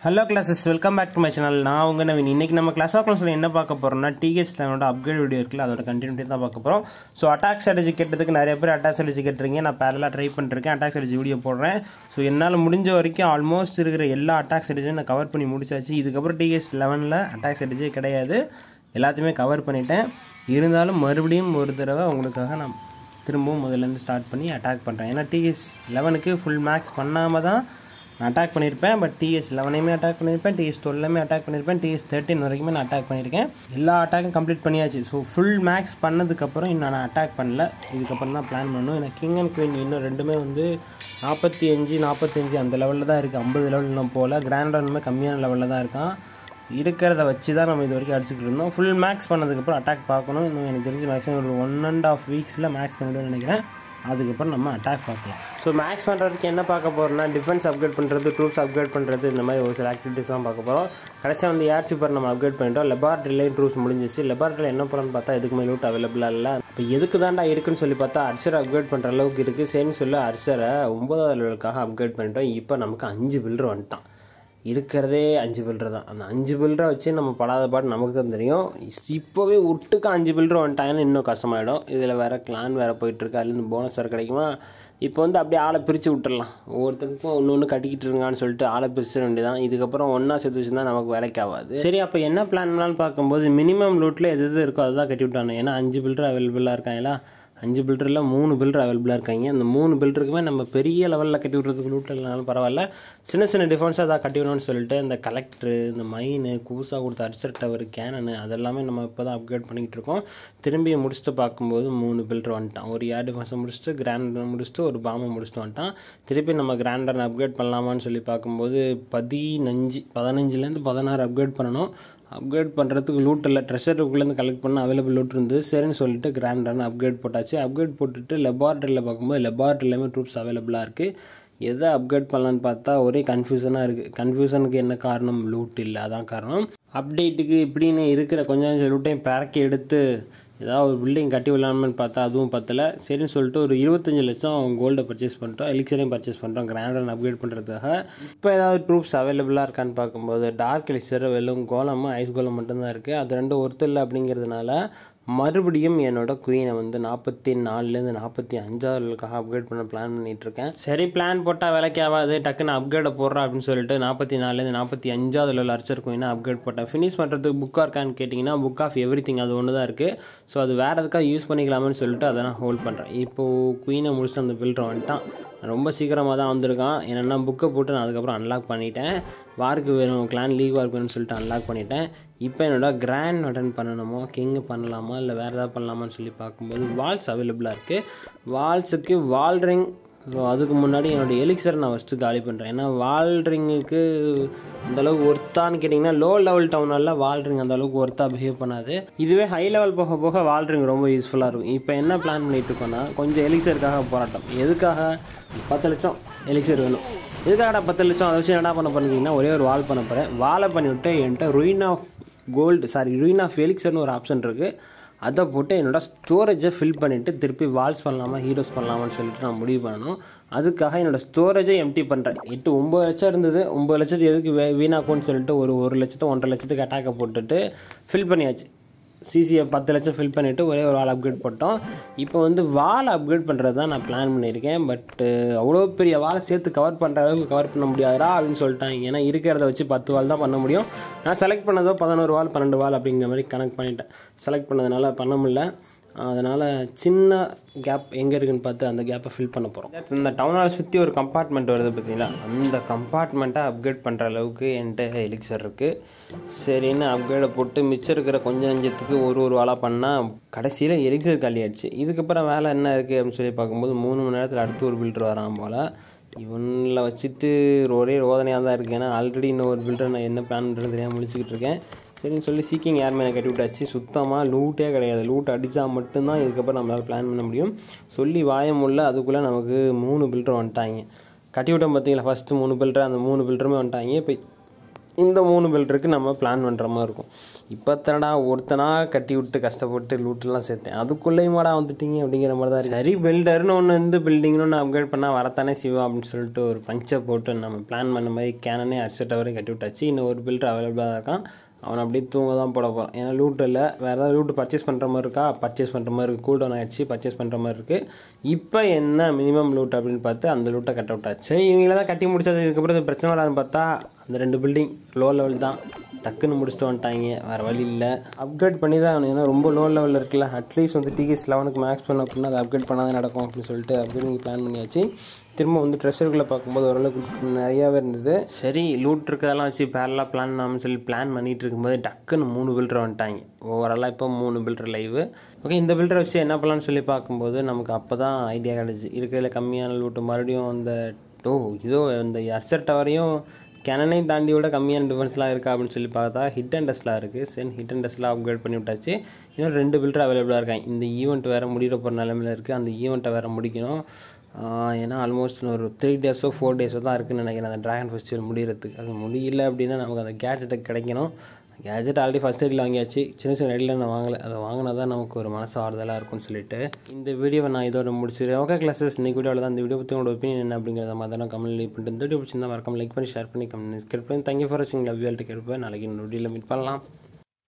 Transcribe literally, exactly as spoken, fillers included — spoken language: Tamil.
Hello classes, welcome back to my channel. நான் உங்கள் நவீன். இன்றைக்கி நம்ம கிளாஸ் ஆஃப் கிளாஸில் என்ன பார்க்க போகிறோம்னா, டிஎஸ் லெவனோட அப்கிரேட் வீடியோ இருக்குல்ல, அதோட கண்டினியூட்டி தான் பார்க்க போகிறோம். ஸோ அட்டாக் ஸ்ட்ராட்டஜி கேட்டதுக்கு நிறைய பேர் அட்டாக் ஸ்ட்ராட்டஜி கேட்டிருக்கீங்க. நான் பேரலாக ட்ரை பண்ணிருக்கேன், அட்டாக் ஸ்ட்ராட்டஜி வீடியோ போடுறேன். ஸோ என்னால் முடிஞ்ச வரைக்கும் ஆல்மோஸ்ட் இருக்கிற எல்லா அட்டாக் ஸ்ட்ராட்டஜியும் நான் கவர் பண்ணி முடிச்சாச்சு. இதுக்கப்புறம் டிஎஸ் லெவனில் அட்டாக் ஸ்ட்ராட்டஜியே கிடையாது, எல்லாத்தையுமே கவர் பண்ணிட்டேன். இருந்தாலும் மறுபடியும் ஒரு தடவை உங்களுக்காக நான் திரும்பவும் முதல்லேருந்து ஸ்டார்ட் பண்ணி அட்டாக் பண்ணுறேன். ஏன்னா டிஎஸ் லெவனுக்கு ஃபுல் மேக்ஸ் பண்ணாமல் தான் நான் அட்டாக் பண்ணியிருப்பேன். பட் டிஎஸ் லெவனையுமே அட்டாக் பண்ணியிருப்பேன், டிஎஸ் டுவெல்லுமே அட்டாக் பண்ணியிருப்பேன், டிஎஸ் தேர்ட்டின் வரைக்குமே நான் அட்டாக் பண்ணியிருக்கேன். எல்லா அட்டாக்கும் கம்ப்ளீட் பண்ணியாச்சு. ஸோ ஃபுல் மேக்ஸ் பண்ணதுக்கப்புறம் இன்னும் நான் அட்டாக் பண்ணல. இதுக்கப்புறம் தான் பிளான் பண்ணணும். ஏன்னா கிங் அண்ட் குயின் இன்னும் ரெண்டுமே வந்து நாற்பத்தி அஞ்சு நாற்பத்தஞ்சு அந்த லெவலில் தான் இருக்குது. ஐம்பது லெவலில் போல் கிராண்ட் ரன்மே கம்மியான லெவலில் தான் இருக்கான். இருக்கிறத வச்சு தான் நம்ம இது வரைக்கும் அடிச்சுக்கிட்டு இருந்தோம். ஃபுல் மேக்ஸ் பண்ணதுக்கப்புறம் அட்டாக் பார்க்கணும். இன்னும் எனக்கு தெரிஞ்சு மேக்ஸிமம் ஒரு ஒன் அண்ட் ஆஃப் வீக்ஸில் மேக்ஸ் பண்ணிவிடுவேன்னு நினைக்கிறேன். அதுக்கப்புறம் நம்ம அட்டாக் பார்க்கலாம். ஸோ மேக்ஸ் பண்ணுறதுக்கு என்ன பார்க்க போகிறோம்னா, டிஃபென்ஸ் அப்கிரேட் பண்ணுறது, ட்ரூப்ஸ் அப்கிரேட் பண்ணுறது, இந்த மாதிரி ஒரு சில ஆக்டிவிட்டிஸ் தான் பார்க்க போகிறோம். கடைசியாக வந்து ஏர் சூப்பர் நம்ம அப்கிரேட் பண்ணிட்டோம். லெபார்ட்ரிலேயும் ட்ரூப்ஸ் முடிஞ்சிச்சு. லெபார்ட்ரியில் என்ன பண்ணலான்னு பார்த்தா எதுக்குமே லூட் அவைலபிளாக இல்லை. இப்போ எதுக்கு தாண்டா இருக்குன்னு சொல்லி பார்த்தா அர்ச்சரை அப்கிரேட் பண்ணுற அளவுக்கு இருக்குது. சரின்னு சொல்லி அர்ச்சரை ஒன்பதாவது லெவலுக்காக அப்கிரேட் பண்ணிட்டோம். இப்போ நமக்கு அஞ்சு பில்டர் வந்துட்டான். இருக்கிறதே அஞ்சு பில்டர் தான். அந்த அஞ்சு பில்டரை வச்சு நம்ம படாத பாட்டு நமக்கு தான் தெரியும். இப்போவே ஒட்டுக்கு அஞ்சு பில்டர் வந்துட்டாங்கன்னு இன்னும் கஷ்டமாயிடும். இதில் வேறு கிளான் வேறு போயிட்டுருக்கு, அதுலேருந்து போனஸ் வேறு கிடைக்குமா. இப்போ வந்து அப்படியே ஆளை பிரித்து விட்டுடலாம். ஒவ்வொருத்தருக்கும் ஒன்று ஒன்று கட்டிக்கிட்டு இருக்கான்னு சொல்லிட்டு ஆளை பிரிச்சிட வேண்டியதான். இதுக்கப்புறம் ஒன்றா சேர்த்து வச்சுருந்தா நமக்கு வேலைக்கு ஆகாது. சரி, அப்போ என்ன பிளான் பண்ணலான்னு பார்க்கும்போது மினிமம் லூட்டில் எது எது இருக்கோ அதுதான் கட்டி விட்டானு. ஏன்னா அஞ்சு பில்டர் அவைலபிளாக இருக்காங்களா, அஞ்சு பில்டரில் மூணு பில்டர் அவைலபிளாக இருக்காங்க. அந்த மூணு பில்டருக்குமே நம்ம பெரிய லெவலில் கட்டி விட்றதுக்கு லூட் இல்லைனாலும் பரவாயில்ல, சின்ன சின்ன டிஃபென்ஸாக அதை கட்டி விடணும்னு சொல்லிட்டு இந்த கலெக்டரு, இந்த மைனு, கூசாக கொடுத்த அர்ச்சர் டவர், கேனனு அதெல்லாமே நம்ம இப்போ தான் அப்கிரேட் பண்ணிக்கிட்டு இருக்கோம். திரும்பி முடிச்சுட்டு பார்க்கும்போது மூணு பில்டர் வந்துட்டான். ஒரு ஏர் டிஃபென்ஸை முடிச்சுட்டு கிராண்ட் ரன் முடிச்சுட்டு ஒரு பாம்பை முடிச்சுட்டு வந்துட்டான். திருப்பி நம்ம கிராண்ட் ரன் அப்கிரேட் பண்ணலாமான்னு சொல்லி பார்க்கும்போது பதினஞ்சு பதினஞ்சுலேருந்து பதினாறு அப்கிரேட் பண்ணணும். அப்கிரேட் பண்ணுறதுக்கு லூட் இல்லை, ட்ரெஷருக்குள்ளேருந்து கலெக்ட் பண்ண அவைலபிள் லூட் இருந்து சரின்னு சொல்லிட்டு கிராண்ட் ரன் அப்கிரேட் போட்டாச்சு. அப்கிரேட் போட்டுட்டு லெபார்ட்ரியில் பார்க்கும்போது லெபார்ட்ரியிலுமே ட்ரூப்ஸ் அவைலபிளாக இருக்குது. எதை அப்கிரேட் பண்ணலான்னு பார்த்தா ஒரே கன்ஃபியூஷனாக இருக்குது. கன்ஃபியூஷனுக்கு என்ன காரணம்? லூட் இல்லை, அதான் காரணம். அப்டேட்டுக்கு இப்படின்னு இருக்கிற கொஞ்சம் கொஞ்சம் லூட்டையும் பேரக்கி எடுத்து ஏதாவது ஒரு பில்டிங் கட்டி விடலாம்னு பார்த்தா அதுவும் பத்தலை. சரின்னு சொல்லிட்டு ஒரு இருபத்தஞ்சி லட்சம் கோல்டை பர்ச்சேஸ் பண்ணிட்டோம், எலிக்சரையும் பர்ச்சேஸ் பண்ணிட்டோம் கிராண்ட் ரன் அப்கிரேட் பண்ணுறதுக்காக. இப்போ ஏதாவது ட்ரூப்ஸ் அவைலபிளாக இருக்கான்னு பார்க்கும்போது டார்க் எலிக்சர் வெறும் கோலமும் ஐஸ் கோலம் மட்டும்தான் இருக்குது. அது ரெண்டும் ஒருத்தர் இல்லை. அப்படிங்கிறதுனால மறுபடியும் என்னோட குயினை வந்து நாற்பத்தி நாலுலேருந்து நாற்பத்தி அஞ்சாவதுக்காக அப்கிரேட் பண்ண பிளான் பண்ணிகிட்ருக்கேன். சரி, பிளான் போட்டால் வேலைக்கு ஆகாது, டக்குன்னு அப்கிரேடை போடுறேன் அப்படின்னு சொல்லிட்டு நாற்பத்தி நாலுலேருந்து நாற்பத்தி அஞ்சாவது லெவல் அர்ச்சர் குயினை அப்கிரேட் போட்டேன். ஃபினிஷ் பண்ணுறதுக்கு புக்காக இருக்கான்னு கேட்டிங்கன்னா புக் ஆஃப் எவ்ரி திங் அது ஒன்று தான் இருக்குது. ஸோ அது வேறு எதுக்காக யூஸ் பண்ணிக்கலாம்னு சொல்லிட்டு அதை நான் ஹோல்ட் பண்ணுறேன். இப்போது குயினை முடிச்சுட்டு அந்த பில்டர் வந்துட்டான். ரொம்ப சீக்கிரமாக தான் வந்திருக்கான். என்னென்னா புக்கை போட்டு நான் அதுக்கப்புறம் அன்லாக் பண்ணிட்டேன். வார்க்கு வேணும், கிளான் லீக் வார்க் வேணும்னு சொல்லிட்டு அன்லாக் பண்ணிட்டேன். இப்போ என்னோட கிராண்ட் அட்டன் பண்ணணுமோ, கிங்கு பண்ணலாமா, இல்லை வேறு ஏதாவது பண்ணலாமான்னு சொல்லி பார்க்கும்போது வால்ஸ் அவைலபிளாக இருக்குது. வால்ஸுக்கு வால்ரிங். ஸோ அதுக்கு முன்னாடி என்னோடய எலிக்சர் நான் ஃபஸ்ட்டு காலி பண்ணுறேன். ஏன்னா வால்ரிங்குக்கு அந்தளவுக்கு ஒர்த்தான்னு கேட்டிங்கன்னா லோ லெவல் டவுனில் வால்ரிங் அந்தளவுக்கு ஒர்த்தாக பிஹேவ் பண்ணாது. இதுவே ஹை லெவல் போக போக வால்ரிங் ரொம்ப யூஸ்ஃபுல்லாக இருக்கும். இப்போ என்ன பிளான் பண்ணிகிட்டு இருக்கோன்னா, கொஞ்சம் எலிக்சருக்காக போராட்டம். எதுக்காக? பத்து லட்சம் எலிக்சர் வேணும். எதுக்காகடா பத்து லட்சம்? அதை வச்சு என்ன பண்ண பண்ணிங்கன்னா ஒரே ஒரு வால் பண்ண போகிறேன். வாலை பண்ணிவிட்டு என்கிட்ட ruin of gold sorry ruin of எலிக்சர்னு ஒரு ஆப்ஷன் இருக்குது. அதை போட்டு என்னோடய ஸ்டோரேஜை ஃபில் பண்ணிவிட்டு திருப்பி வால்ஸ் பண்ணலாமா ஹீரோஸ் பண்ணலாமான்னு சொல்லிட்டு நான் முடிவு பண்ணணும். அதுக்காக என்னோடய ஸ்டோரேஜை எம்டி பண்ணுறேன். எட்டு ஒம்பது லட்சம் இருந்தது. ஒம்பது லட்சத்து எதுக்கு வே வீணாக்கும்னு சொல்லிட்டு ஒரு ஒரு லட்சத்து ஒன்றரை லட்சத்துக்கு அட்டாக்கை போட்டுட்டு ஃபில் பண்ணியாச்சு. சிசியை பத்து லட்சம் ஃபில் பண்ணிவிட்டு ஒரே ஒரு வால் அப்கிரேட் போட்டோம். இப்போ வந்து வால் அப்கிரேட் பண்ணுறது தான் நான் பிளான் பண்ணியிருக்கேன். பட்டு அவ்வளோ பெரிய வாலை சேர்த்து கவர் பண்ணுற அளவுக்கு கவர் பண்ண முடியாதா அப்படின்னு சொல்லிட்டாங்க. ஏன்னா இருக்கிறத வச்சு பத்து வால் தான் பண்ண முடியும். நான் செலக்ட் பண்ணதோ பதினோரு வால் பன்னெண்டு வால் அப்படிங்கிற மாதிரி கனெக்ட் பண்ணிட்டேன். செலக்ட் பண்ணதுனால பண்ண முடியல. அதனால் சின்ன கேப் எங்கே இருக்குதுன்னு பார்த்து அந்த கேப்பை ஃபில் பண்ண போகிறோம். இந்த டவுனால் சுற்றி ஒரு கம்பார்ட்மெண்ட் வருது பார்த்தீங்களா, அந்த கம்பார்ட்மெண்ட்டை அப்கிரேட் பண்ணுற அளவுக்கு என்கிட்ட எலிக்சர் இருக்குது. சரின்னு அப்கிரேடை போட்டு மிச்சம் இருக்கிற கொஞ்சம் நஞ்சத்துக்கு ஒரு ஒரு வாலாக பண்ணால் கடைசியில் எலிக்சர் காலி ஆயிடுச்சு. இதுக்கப்புறம் வேலை என்ன இருக்குது அப்படின்னு சொல்லி பார்க்கும்போது மூணு மணி நேரத்தில் அடுத்து ஒரு பில்டர் வரான் போல். இவனில் வச்சுட்டு ஒரே ரோதனையாக தான் இருக்குது. ஏன்னா ஆல்ரெடி இன்னும் ஒரு பில்டர் நான் என்ன பிளான் பண்ணுறது தெரியாமல் முடிச்சுக்கிட்டு இருக்கேன். சரின்னு சொல்லி சீக்கிங் யாருமே எனக்கு கட்டி விட்டாச்சு. சுத்தமாக லூட்டே கிடையாது. லூட் அடித்தா மட்டும்தான் இதுக்கப்புறம் நம்மளால் பிளான் பண்ண முடியும். சொல்லி வாயமுள்ள அதுக்குள்ளே நமக்கு மூணு பில்டர் வந்துட்டாங்க. கட்டி விட்டோம் பார்த்தீங்களா, ஃபஸ்ட்டு மூணு பில்டர், அந்த மூணு பில்டருமே வந்துட்டாங்க. இப்போ இந்த மூணு பில்டருக்கு நம்ம பிளான் பண்ணுற மாதிரி இருக்கும். இப்போ தடா ஒருத்தனா கட்டி விட்டு கஷ்டப்பட்டு லூட்டெல்லாம் சேர்த்தேன், அதுக்குள்ளேயுமாடா வந்துட்டீங்க அப்படிங்கிற மாதிரி தான் இருக்குது. சரி, பில்டர்னு ஒன்று வந்து பில்டிங்னு ஒன்று அப்கிரேட் பண்ணால் வரத்தானே சிவா அப்படின்னு சொல்லிட்டு ஒரு பஞ்சை போட்டு நம்ம பிளான் பண்ண மாதிரி கேனனே அரிசெட் வரையும் கட்டி விட்டாச்சு. இன்னும் ஒரு பில்டர் அவைலபிளாக தான் இருக்கான், அவனை அப்படியே தூங்க தான் போட போகிறான். ஏன்னா லூட் இல்லை, வேறு ஏதாவது லூட்டு பர்ச்சேஸ் பண்ணுற மாதிரி இருக்கா, பர்ச்சேஸ் பண்ணுற மாதிரி இருக்குது, கூல் டவுன் ஆகிடுச்சு, பர்ச்சேஸ் பண்ணுற மாதிரி இருக்குது. இப்போ என்ன மினிமம் லூட் அப்படின்னு பார்த்து அந்த லூட்டை கட்ட விட்டாச்சு. இவங்கள தான் கட்டி முடிச்சது. இதுக்கப்புறம் இது பிரச்சனை வராதுன்னு பார்த்தா அந்த ரெண்டு பில்டிங் லோ லெவல் தான், டக்குன்னு முடிச்சுட்டு வந்துட்டாங்க, வேறு வழி இல்லை. அப்கிரேட் பண்ணி தான் ஆகணும், ஏன்னா ரொம்ப லோ லெவலில் இருக்குல்ல. அட்லீஸ்ட் வந்து டிகேஸ் லெவனுக்கு மேக்ஸ் பண்ண அப்படின்னா அதை அப்கிரேட் பண்ணாதான் நடக்கும் அப்படின்னு சொல்லிட்டு அப்கிரேடிங் பிளான் பண்ணியாச்சு. திரும்ப வந்து ட்ரெஷருக்குள்ளே பார்க்கும்போது ஓரளவுக்கு நிறையாவே இருந்தது. சரி, லூட் இருக்கிறதெல்லாம் வச்சு பேரலாக பிளான் பண்ணாமல் சொல்லி பிளான் பண்ணிகிட்டு இருக்கும்போது டக்குன்னு மூணு பில்டர் வந்துட்டாங்க. ஓவராலாக இப்போ மூணு பில்டர் லைவு. ஓகே, இந்த பில்டரை வச்சு என்ன பண்ணலான்னு சொல்லி பார்க்கும்போது நமக்கு அப்போ தான் ஐடியா கிடச்சி. இருக்கிறதுல கம்மியான லூட்டு மறுபடியும் அந்த ஓ இதோ இந்த அர்ச்சர் டவரையும் கேனனையும் தாண்டி விட கம்மியான டிஃபென்ஸ்லாம் இருக்கா அப்படின்னு சொல்லி பார்த்தா ஹிட் அண்ட் டஸ்லாம் இருக்குது. சரி, ஹிட் அண்ட் டஸ்லாம் அப்கிரேட் பண்ணி விட்டாச்சு. இன்னும் ரெண்டு பில்டர் அவைலபிளாக இருக்காங்க. இந்த ஈவெண்ட் வேறு முடிகிற போகிற நிலமையில் இருக்குது, அந்த ஈவெண்ட்டை வேறு முடிக்கணும். ஏன்னா ஆல்மோஸ்ட் ஒரு த்ரீ டேஸோ ஃபோர் டேஸோ தான் இருக்குதுன்னு நினைக்கிறேன் அந்த ட்ராகன் ஃபெஸ்டிவல் முடிகிறதுக்கு. அது முடியல அப்படின்னா நமக்கு அந்த கேட்ஜெட்டை கிடைக்கணும். கேஜெட் ஆல்ரெடி ஃபஸ்ட் ஐடியில் வாங்கியாச்சு, சின்ன சின்ன ஐடியில் நான் வாங்கலை. அதை வாங்கினா தான் நமக்கு ஒரு மனசு ஆறுதலாக இருக்கும்னு சொல்லிட்டு இந்த வீடியோவை நான் இதோட முடிச்சிடுறேன். ஓகே கிளாஸஸ், இன்றைக்கி வீடியோவில் தான். இந்த வீடியோ பற்றி உங்களோட ஒப்பீனியன் என்ன அப்படிங்கிறத மாதிரி தான் கமெண்ட் லீவ் பண்ணிட்டு இந்த வீடியோ பிடிச்சிருந்தா மறக்காம லைக் பண்ணி ஷேர் பண்ணி கமெண்ட் கேட்பேன். தேங்க்யூ ஃபார் வாட்சிங். Love you all. Take care. நாளைக்கு இந்த வீடியோவில் மீட் பண்ணலாம்.